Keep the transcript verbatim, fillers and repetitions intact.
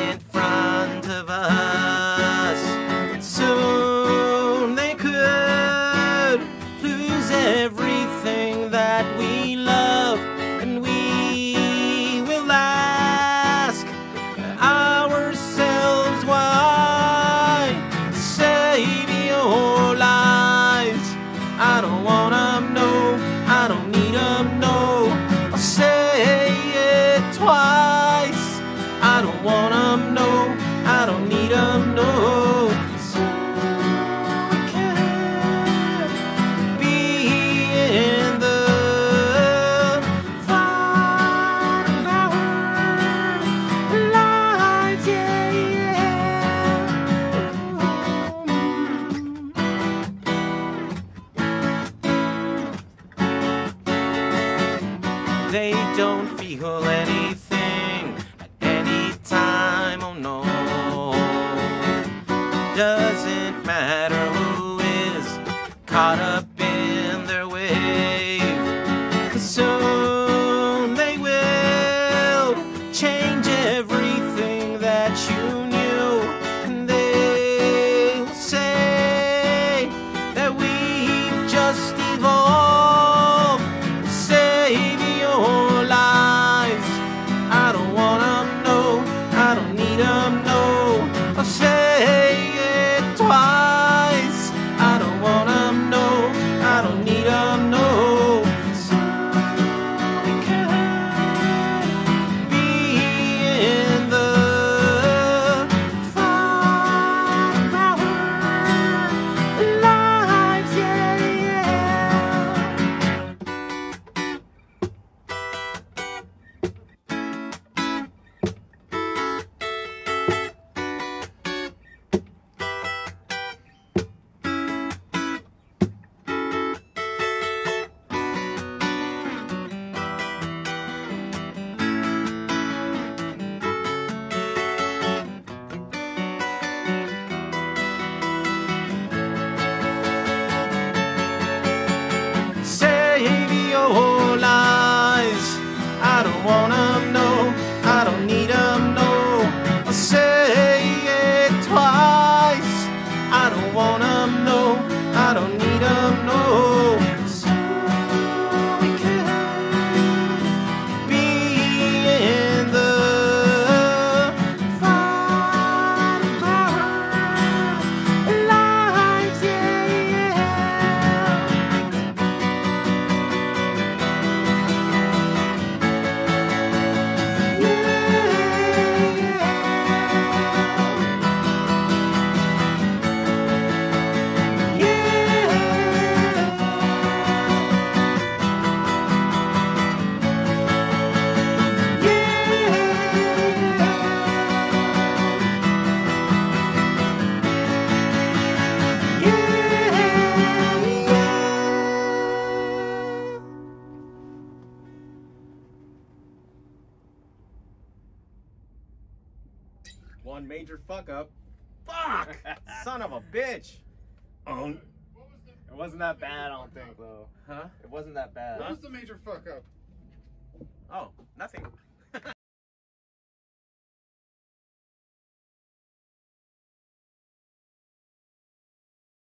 in front of us. And soon they could lose everything that we love, and we will ask ourselves why. Save your lives. I don't want 'em, no, I don't need 'em, no. I'll say it twice. I don't want 'em, no, I don't need 'em, no. So we can be in the fight of our lives, yeah, yeah. They don't feel anything at any time, oh no. Doesn't matter who is caught up in their wave, 'cause soon they will change everything that you knew, and they'll say that we've just evolved. Save your lives. I don't want 'em, no, I don't need 'em, no. I'll say it twice. I don't want 'em, no, I don't need 'em, no. So we can be in the fight of our lives, yeah, yeah. Save your lives. I don't want 'em, no, I don't need 'em, no. I'll say it twice. I don't want 'em, no, I don't need 'em, no. So we can be in the fight of our lives, yeah, yeah. One major fuck up. Fuck! Son of a bitch! Um, It wasn't that bad, I don't think, though. huh? It wasn't that bad. What was the major fuck up? Oh, nothing.